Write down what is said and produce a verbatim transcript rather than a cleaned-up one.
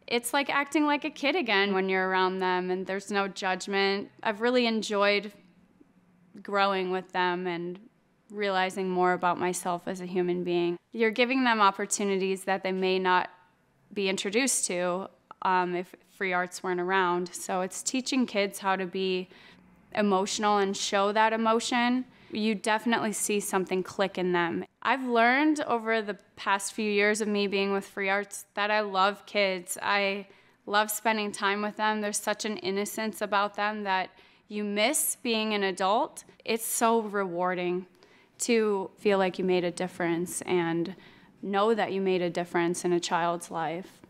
It's like acting like a kid again when you're around them and there's no judgment. I've really enjoyed growing with them and realizing more about myself as a human being. You're giving them opportunities that they may not be introduced to um, if free arts weren't around. So it's teaching kids how to be emotional and show that emotion. You definitely see something click in them. I've learned over the past few years of me being with free arts that I love kids. I love spending time with them. There's such an innocence about them that you miss being an adult. It's so rewarding to feel like you made a difference and know that you made a difference in a child's life.